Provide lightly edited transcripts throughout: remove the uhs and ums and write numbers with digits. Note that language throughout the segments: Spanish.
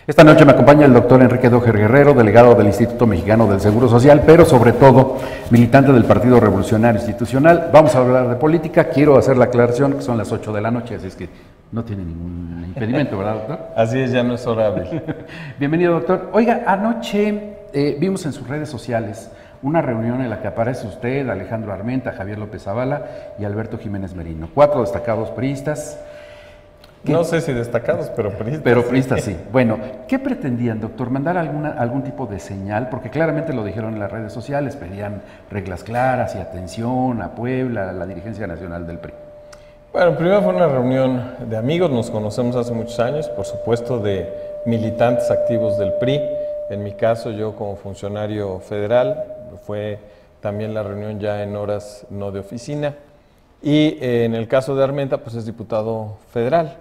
Esta noche me acompaña el doctor Enrique Doher Guerrero, delegado del Instituto Mexicano del Seguro Social, pero sobre todo militante del Partido Revolucionario Institucional. Vamos a hablar de política. Quiero hacer la aclaración que son las 8 de la noche, así es que no tiene ningún impedimento, ¿verdad, doctor? Así es, ya no es hora hábil. Bienvenido, doctor. Oiga, anoche vimos en sus redes sociales una reunión en la que aparece usted, Alejandro Armenta, Javier López Zavala y Alberto Jiménez Merino, 4 destacados priistas. No sé si destacados, pero priistas. Pero priistas sí. Bueno, ¿qué pretendían, doctor? ¿Mandar algún tipo de señal? Porque claramente lo dijeron en las redes sociales, pedían reglas claras y atención a Puebla, a la dirigencia nacional del PRI. Bueno, primero fue una reunión de amigos, nos conocemos hace muchos años, por supuesto de militantes activos del PRI. En mi caso, yo como funcionario federal, fue también la reunión ya en horas no de oficina. Y en el caso de Armenta, pues es diputado federal.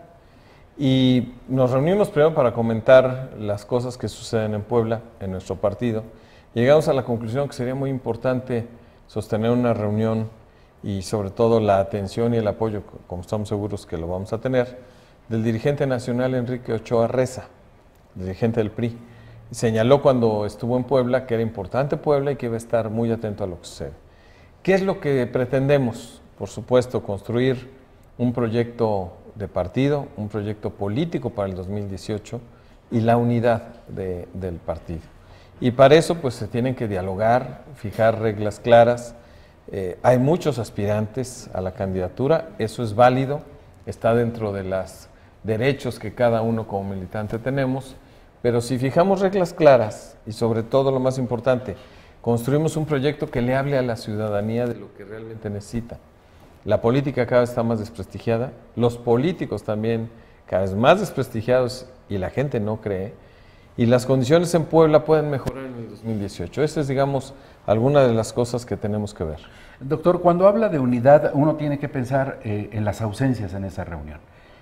Y nos reunimos primero para comentar las cosas que suceden en Puebla, en nuestro partido. Llegamos a la conclusión que sería muy importante sostener una reunión y sobre todo la atención y el apoyo, como estamos seguros que lo vamos a tener, del dirigente nacional Enrique Ochoa Reza, dirigente del PRI. Señaló cuando estuvo en Puebla que era importante Puebla y que iba a estar muy atento a lo que sucede. ¿Qué es lo que pretendemos? Por supuesto, construir un proyecto de partido, un proyecto político para el 2018 y la unidad del partido. Y para eso pues se tienen que dialogar, fijar reglas claras. Hay muchos aspirantes a la candidatura, eso es válido, está dentro de los derechos que cada uno como militante tenemos, pero si fijamos reglas claras y sobre todo lo más importante, construimos un proyecto que le hable a la ciudadanía de lo que realmente necesita. La política cada vez está más desprestigiada, los políticos también cada vez más desprestigiados y la gente no cree, y las condiciones en Puebla pueden mejorar en el 2018. Esa es, digamos, alguna de las cosas que tenemos que ver. Doctor, cuando habla de unidad, uno tiene que pensar en las ausencias en esa reunión.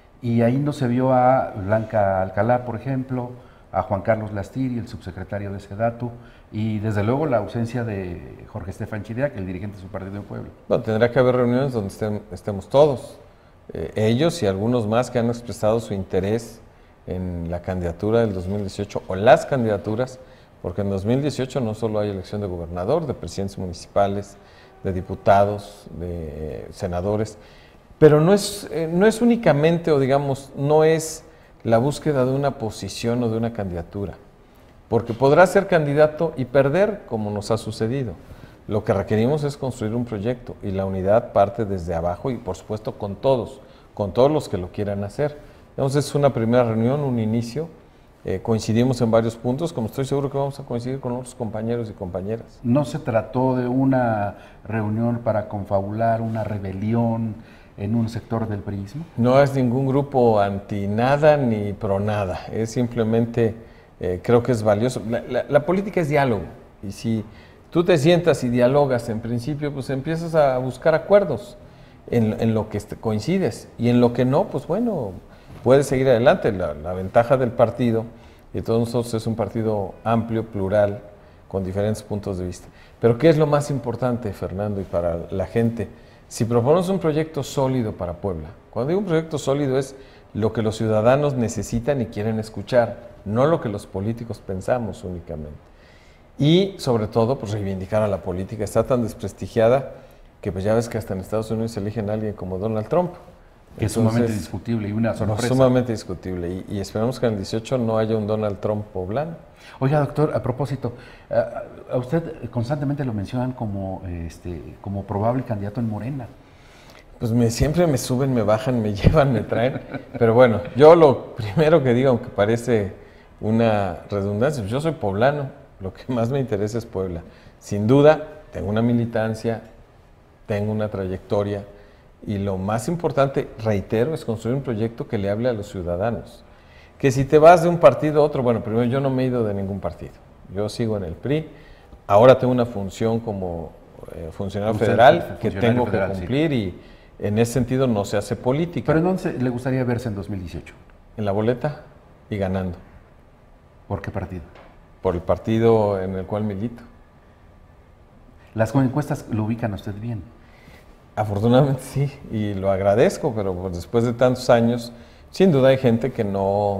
Y ahí no se vio a Blanca Alcalá, por ejemplo, a Juan Carlos Lastiri, el subsecretario de Sedatu, y desde luego la ausencia de Jorge Estefan Chiriac, el dirigente de su partido en Puebla. Bueno, tendrá que haber reuniones donde estemos todos, ellos y algunos más que han expresado su interés en la candidatura del 2018 o las candidaturas, porque en 2018 no solo hay elección de gobernador, de presidentes municipales, de diputados, de senadores, pero no es únicamente, o digamos, no es la búsqueda de una posición o de una candidatura, porque podrá ser candidato y perder como nos ha sucedido. Lo que requerimos es construir un proyecto y la unidad parte desde abajo y por supuesto con todos los que lo quieran hacer. Entonces es una primera reunión, un inicio, coincidimos en varios puntos, como estoy seguro que vamos a coincidir con otros compañeros y compañeras. ¿No se trató de una reunión para confabular una rebelión en un sector del priismo? No es ningún grupo anti nada ni pro nada, es simplemente, creo que es valioso. La política es diálogo, y si tú te sientas y dialogas en principio, pues empiezas a buscar acuerdos en lo que coincides, y en lo que no, pues bueno, puedes seguir adelante. La ventaja del partido, y de todos nosotros, es un partido amplio, plural, con diferentes puntos de vista. Pero ¿qué es lo más importante, Fernando, y para la gente? Si proponemos un proyecto sólido para Puebla, cuando digo un proyecto sólido es lo que los ciudadanos necesitan y quieren escuchar, no lo que los políticos pensamos únicamente. Y sobre todo, pues reivindicar a la política. Está tan desprestigiada que pues ya ves que hasta en Estados Unidos eligen a alguien como Donald Trump. Que es sumamente discutible y una sorpresa. Sumamente discutible, y esperamos que en el 18 no haya un Donald Trump poblano. Oiga, doctor, a propósito, a usted constantemente lo mencionan como probable candidato en Morena. Pues siempre me suben, me bajan, me llevan, me traen, pero bueno, yo lo primero que digo, aunque parece una redundancia, pues yo soy poblano, lo que más me interesa es Puebla. Sin duda, tengo una militancia, tengo una trayectoria, y lo más importante, reitero, es construir un proyecto que le hable a los ciudadanos. Que si te vas de un partido a otro, bueno, primero yo no me he ido de ningún partido. Yo sigo en el PRI, ahora tengo una función como funcionario federal que tengo que cumplir, sí. Y en ese sentido no se hace política. ¿Pero en dónde le gustaría verse en 2018? En la boleta y ganando. ¿Por qué partido? Por el partido en el cual milito. Las encuestas lo ubican a usted bien. Afortunadamente sí, y lo agradezco, pero pues después de tantos años, sin duda hay gente que no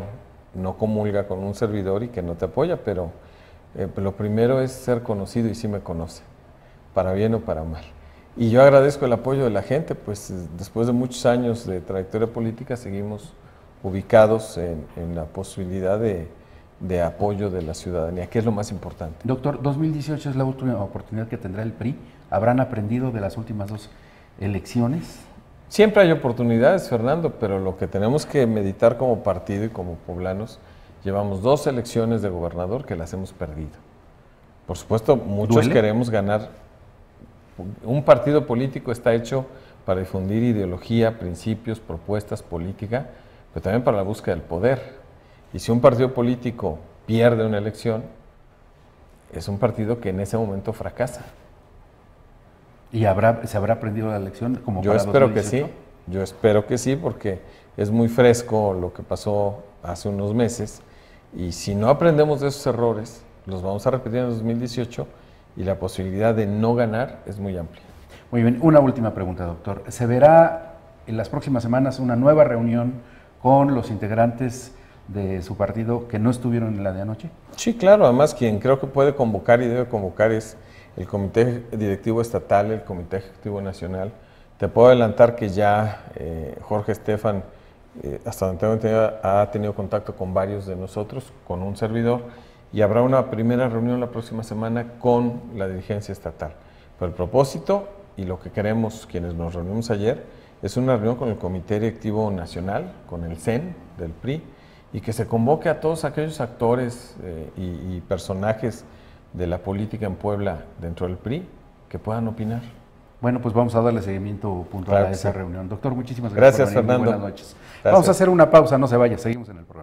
no comulga con un servidor y que no te apoya, pero lo primero es ser conocido y sí me conoce, para bien o para mal. Y yo agradezco el apoyo de la gente, pues después de muchos años de trayectoria política seguimos ubicados en la posibilidad de apoyo de la ciudadanía, que es lo más importante. Doctor, 2018 es la última oportunidad que tendrá el PRI. ¿Habrán aprendido de las últimas 2 elecciones? Siempre hay oportunidades, Fernando, pero lo que tenemos que meditar como partido y como poblanos, llevamos 2 elecciones de gobernador que las hemos perdido. Por supuesto, muchos ¿Duele? queremos ganar. Un partido político está hecho para difundir ideología, principios, propuestas, política, pero también para la búsqueda del poder. Y si un partido político pierde una elección, es un partido que en ese momento fracasa. ¿Y se habrá aprendido la lección como Yo para espero 2018? que sí, yo espero que sí, porque es muy fresco lo que pasó hace unos meses, y si no aprendemos de esos errores, los vamos a repetir en 2018, y la posibilidad de no ganar es muy amplia. Muy bien, una última pregunta, doctor. ¿Se verá en las próximas semanas una nueva reunión con los integrantes de su partido que no estuvieron en la de anoche? Sí, claro, además quien creo que puede convocar y debe convocar es el Comité Directivo Estatal, el Comité Ejecutivo Nacional. Te puedo adelantar que ya Jorge Estefan, hasta donde tengo entendido, ha tenido contacto con varios de nosotros, con un servidor, y habrá una primera reunión la próxima semana con la dirigencia estatal. Pero el propósito y lo que queremos quienes nos reunimos ayer es una reunión con el Comité Directivo Nacional, con el CEN del PRI, y que se convoque a todos aquellos actores y personajes de la política en Puebla dentro del PRI que puedan opinar. Bueno, pues vamos a darle seguimiento puntual a esa reunión. Doctor, muchísimas gracias. Gracias, Fernando. Buenas noches. Gracias. Vamos a hacer una pausa, no se vaya, seguimos en el programa.